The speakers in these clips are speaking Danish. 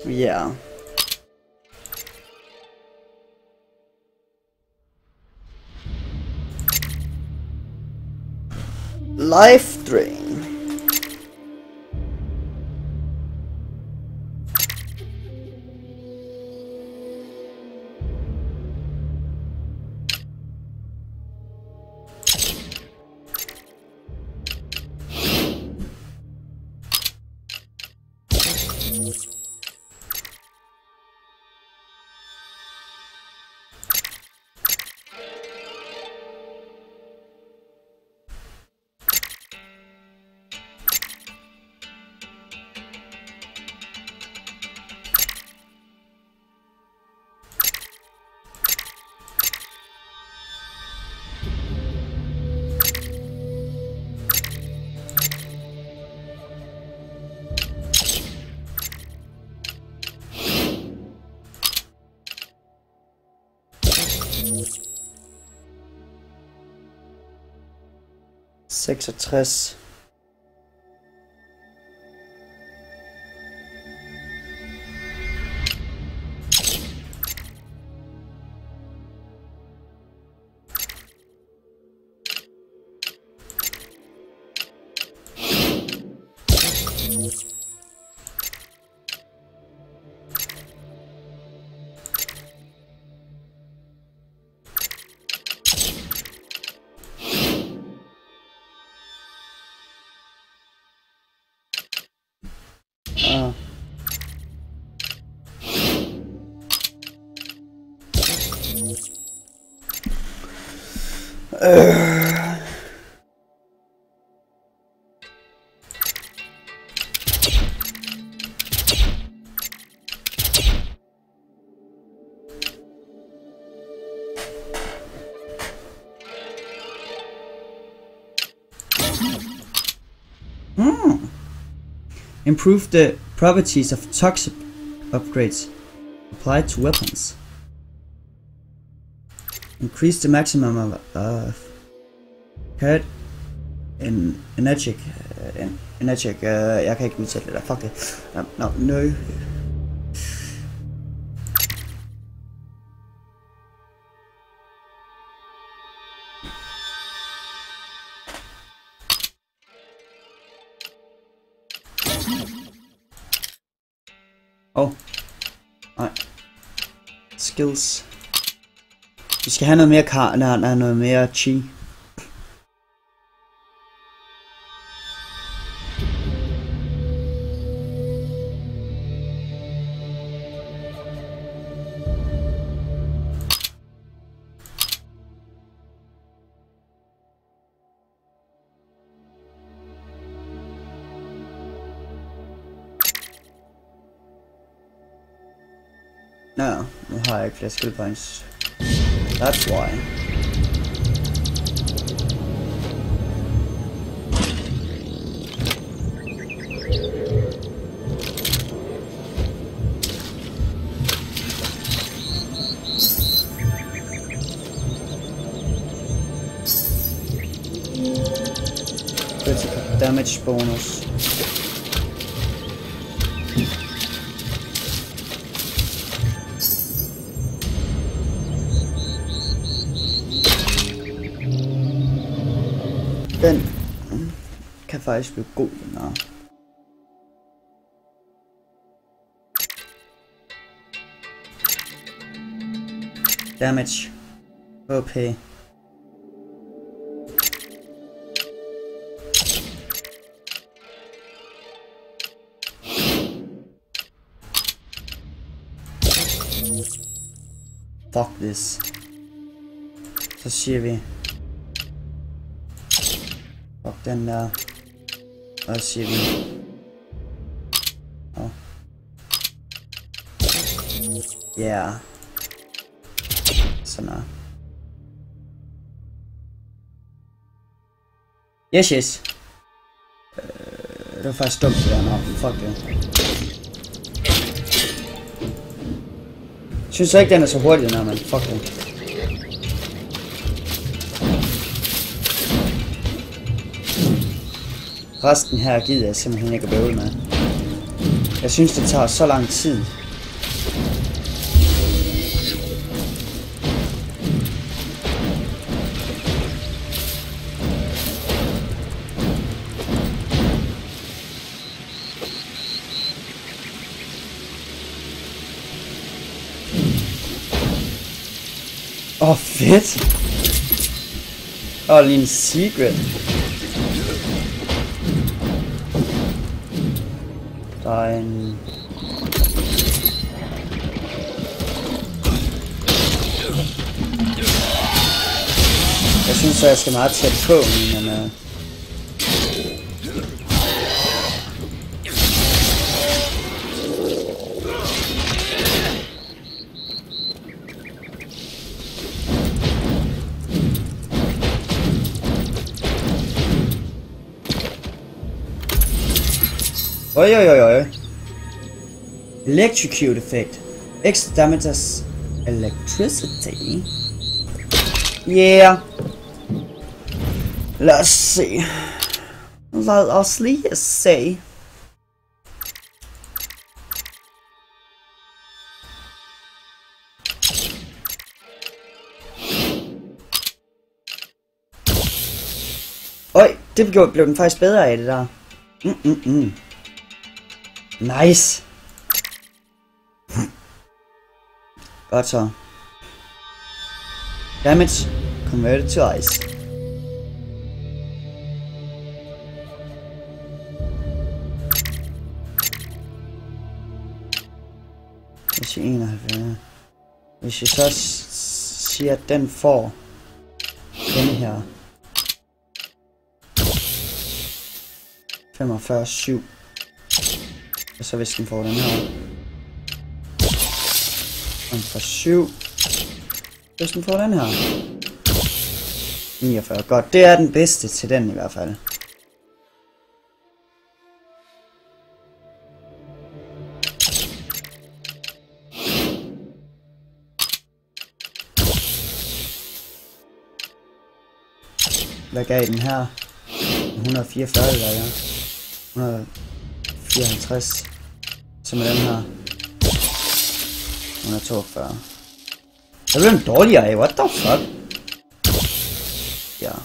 Ja. Life Drain. Seksogtres. Improve the properties of toxic upgrades applied to weapons. Increase the maximum of hurt in energetic. Jeg kan ikke udtale det der. Fuck det. No. Nej. Skills. Vi skal have noget mere noget mere chi. No, nu har jeg ikke flere skill points. That's why. Critical damage bonus. Den kan faktisk blive god, den her. Damage. OP. Fuck this. Så siger vi fuck den der. Og så siger vi yeah. Sådan her. Yes. Det var faktisk dumt det der. Nå, fuck det. Jeg synes ikke den er så hurtig den her, men fuck det. Resten her gider jeg simpelthen ikke at bøvle med. Jeg synes det tager så lang tid. Fedt. Lige en secret. Der er en... Jeg synes så, jeg skal meget tæt på, men... Oj. Electrocute effect. Extra damages electricity. Yeah. Lad os se. Lad os lige se. Oj, det blev den faktisk bedre af det der. Nice. Godt så. Damage converted to ice. Hvis jeg 71. Hvis jeg så siger, at den får den her 45,7. Og så hvis den får den her 7. Hvis den får den her 49. Godt, det er den bedste til den i hvert fald. Hvad gav den her? 144 eller ja. 154. Så med den her 142. Jeg blev en dårligere af. What the fuck? Ja.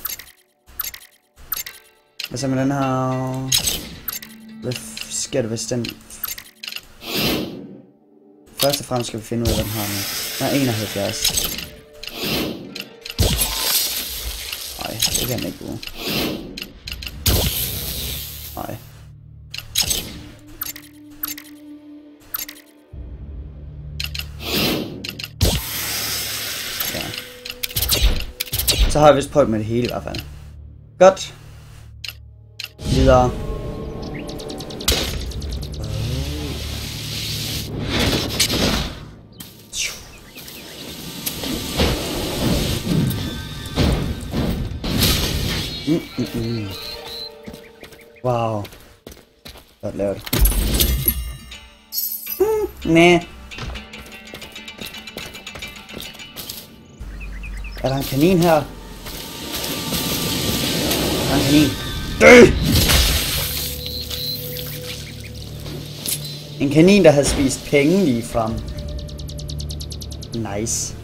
Og så med den her... Hvad sker der hvis den... Først og fremmest skal vi finde ud af hvad den har nu. Den er 71. Nej, det kan den ikke bruge. Nej. Ja. Så har jeg vist prøvet med det hele i hvert fald. Godt. Videre. Wow. Godt lavet. Næh. Er der en kanin her? Der er en kanin. Dø! En kanin, der havde spist penge lige frem. Nice.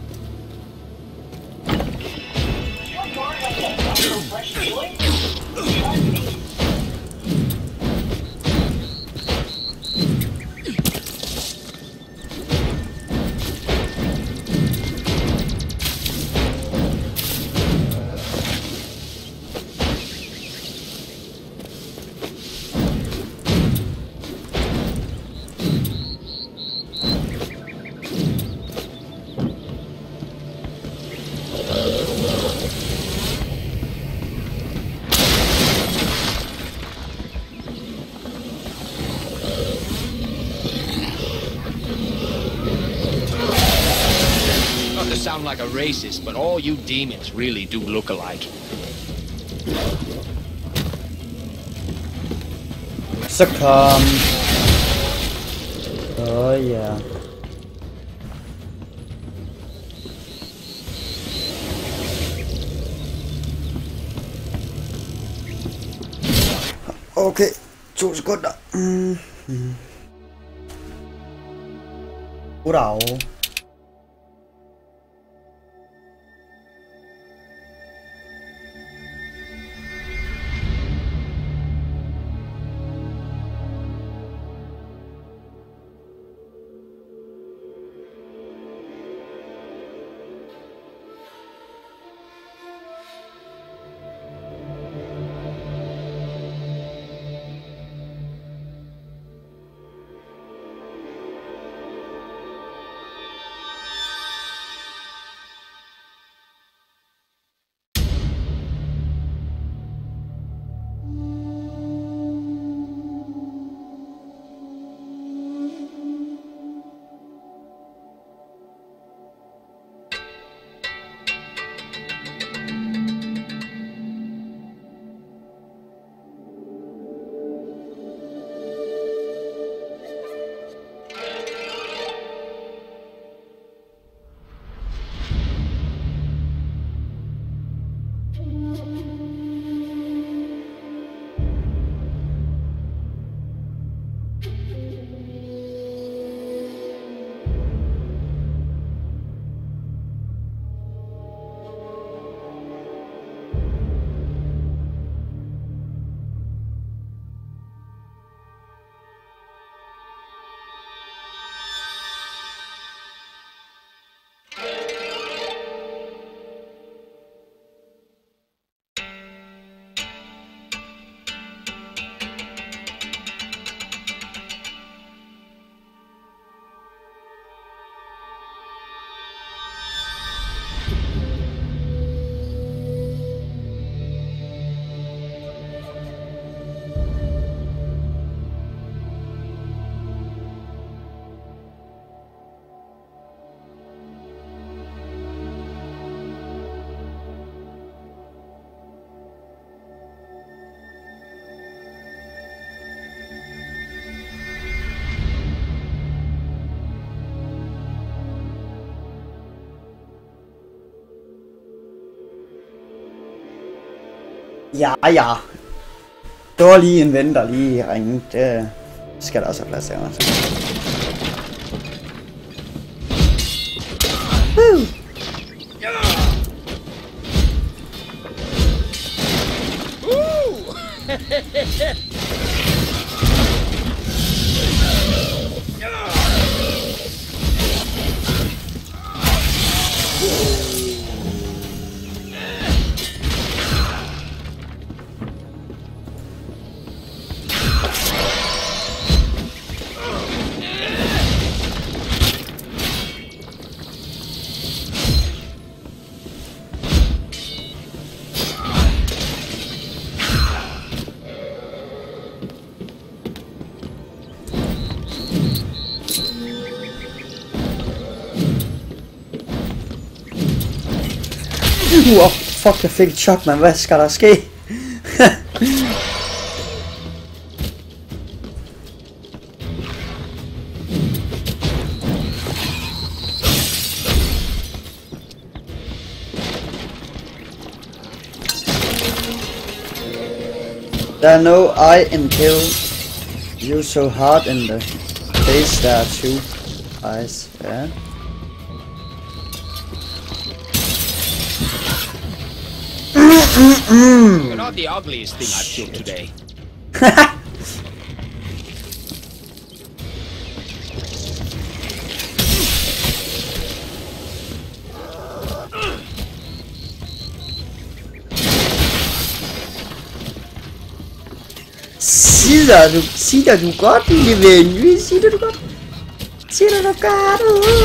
Sound like a racist, but all you demons really do look alike. Så kom. Ja. Okay, 2 sekunder. Goddag. Ja, ja. Det var lige en ven, der lige ringede. Det skal der også have plads til. Fuck, jeg fik et chok, man. Hvad skal der ske? There no I in kill you so hard in the face. There are two eyes. Yeah. You're not the ugliest thing I've killed today. Siger du godt, lille ven? Siger du godt? Siger du godt?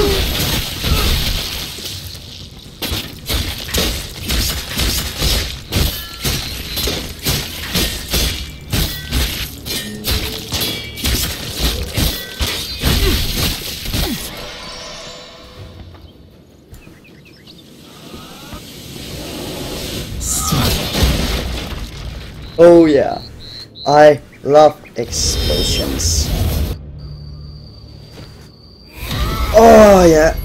Oh yeah, I love explosions. Oh yeah.